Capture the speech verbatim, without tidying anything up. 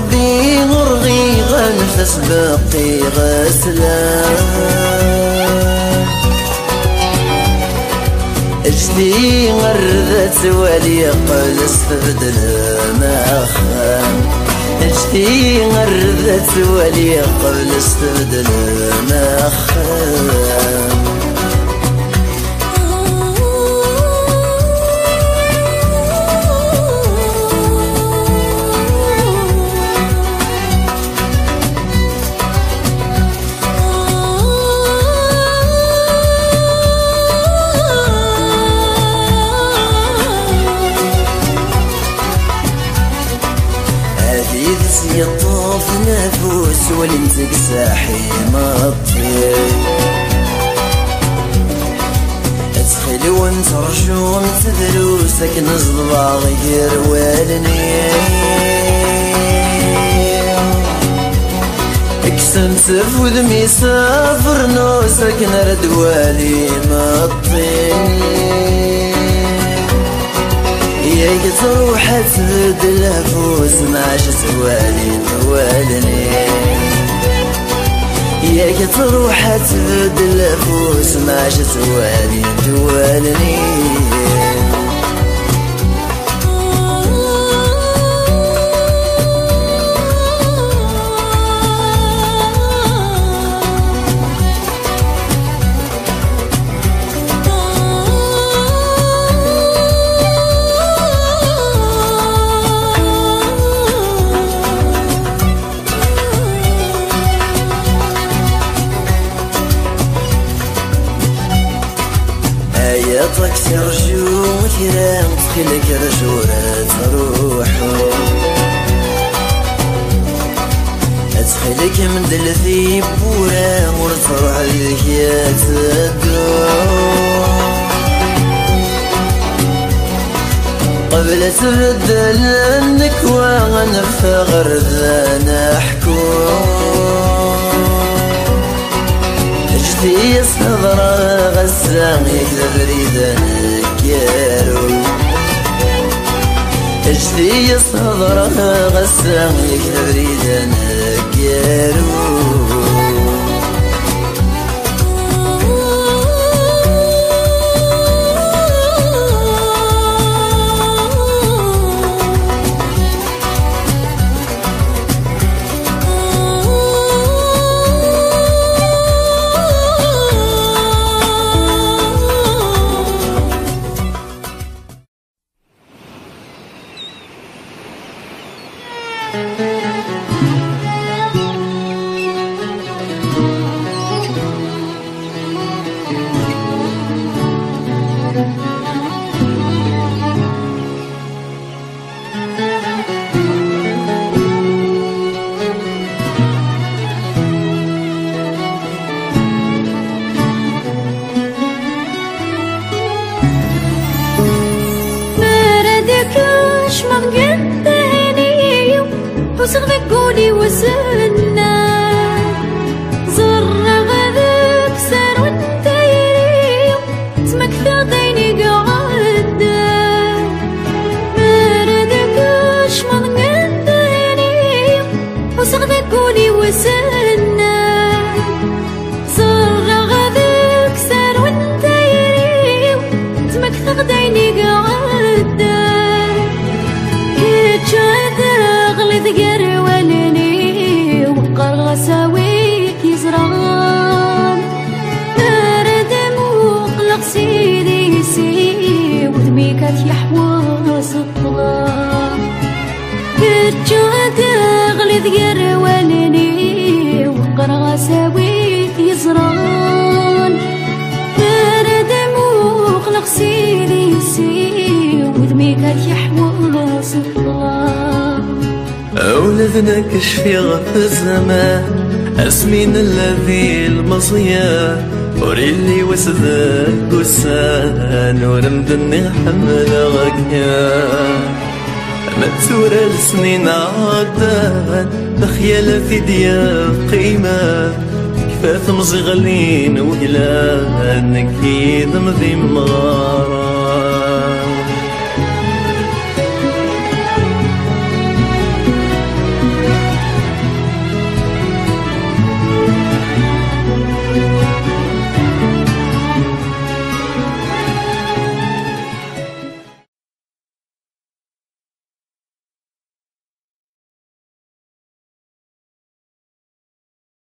ربي غرغي غنفس بقي غسلان اجدي غردت ولي قلس تبدل ما خان اجدي غردت ولي قلس تبدل ما خان يطوف نفوس والمزق ساحي مطير ادخل وانت رجوم تدروسك نصدبا غير والني اكسم سفود ميسافر نوسك نرد والي مطير ياك تروح تبدل فوس معاش توالي توالني ياك تروح تبدل فوس معاش توالي توالني طاكسي رجو كيران تخيلك رجورة تروحو تخيلك من دلثي بورا ورتروح لك يا تدو قبل تبدل النكوى غنفغر ذا نحكو اجتي صدرا غسان يكذا بريدا نكيرو اجتي صدرا غسان يكذا بريدا نكيرو وصغ قولي وسنا زر غذاك سار وانت يريم اسمك ثاقيني قعدا مردكش مضمن دهنيم وصغ قولي وسنا زر غذاك سار وانت يريم اسمك ثاقيني قعدا ذقر ولني وقر غساويك يزرام أردم وقلق سيدي سي وذميك يحوص الظلام كتشاد غلي ذقر ولني وقر غساويك يزرام أردم وقلق سيدي سي وذميك يحوص الظلام أولدنا كشفي غف الزمان أسمين الذي المصيا وريلي وسذاك قسان ورمدني حمل غكيان متورة السنين عدان بخيالة في ديال قيمة كفاف مزغلين وقلان كيد مذي مغارة